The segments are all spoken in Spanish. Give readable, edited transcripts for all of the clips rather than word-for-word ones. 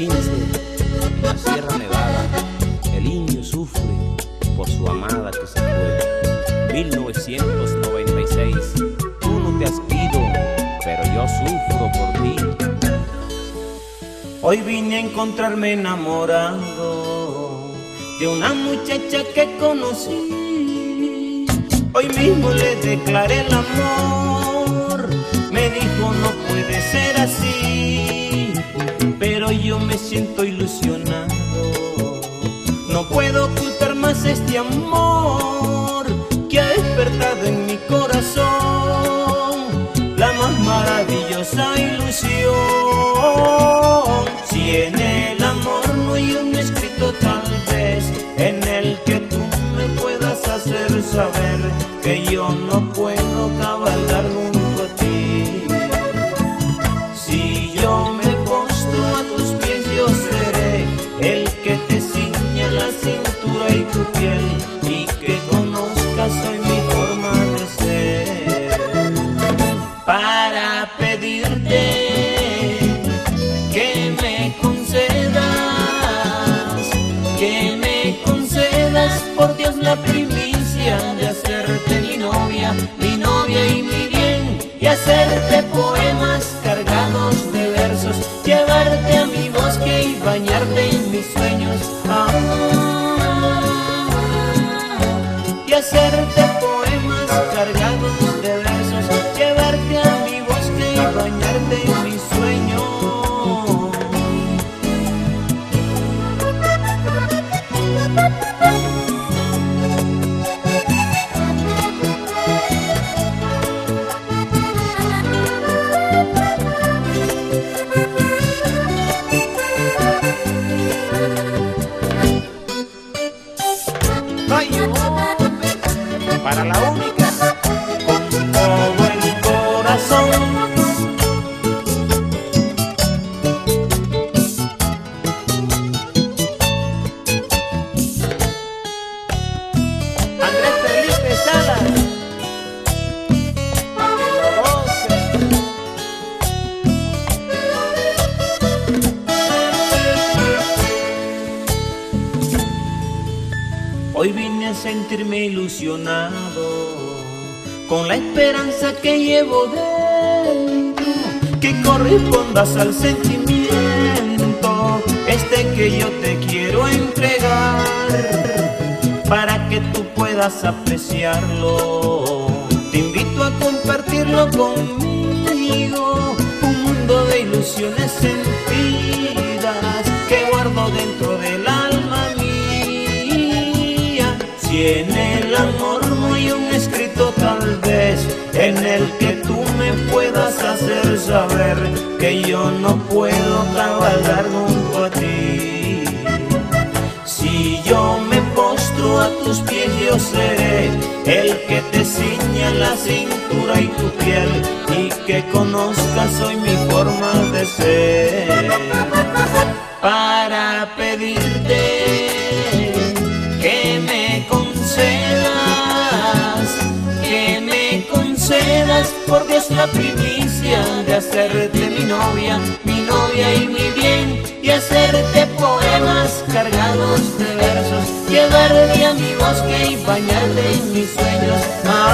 15, en la Sierra Nevada, el indio sufre por su amada que se fue. 1996, tú no te has ido, pero yo sufro por ti. Hoy vine a encontrarme enamorado de una muchacha que conocí. Hoy mismo le declaré el amor. Me dijo no puede ser así, pero yo me siento ilusionado. No puedo ocultar más este amor que ha despertado en mi corazón la más maravillosa ilusión. Si en el amor no hay un escrito tal vez en el que tú me puedas hacer saber que yo no puedo cabalgar junto a ti. Si yo me postro a tus pies, yo seré el que te ciña la cintura y tu piel, y que conozcas hoy mi forma de ser. Para pedirte que me concedas, por Dios, la primicia de hacerte mi novia y mi bien, y hacerte poemas cargados de versos, llevarte a mi bosque y bañarte en mis sueños, y hacerte poemas cargados de versos, llevarte a mi bosque y bañarte en mis sueños. Para la única, con todo el corazón. Andrés Felipe Salas, pa' que lo gocen. Hoy vine a sentirme ilusionado con la esperanza que llevo dentro, que correspondas al sentimiento que yo te quiero entregar, para que tú puedas apreciarlo. Te invito a compartirlo conmigo, un mundo de ilusiones sentidas que guardo dentro del alma mía. Si en el amor no hay un escrito tal vez en el que tú me puedas hacer saber que yo no puedo cabalgar junto a ti. Si yo me postro a tus pies, yo seré el que te ciña la cintura y tu piel, y que conozcas hoy mi forma de ser, para pedirte que me concedas, por Dios, la primicia de hacerte mi novia y mi bien, y hacerte poemas cargados de versos, llevarte a mi bosque y bañarte en mis sueños,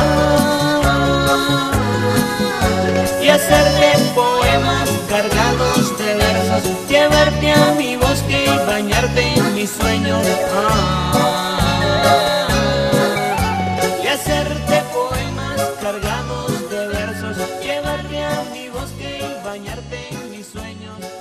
y hacerte poemas cargados de versos, llevarte a mi bosque y bañarte en mis sueños, y hacerte poemas cargados de versos, llevarte a mi bosque y bañarte en mis sueños.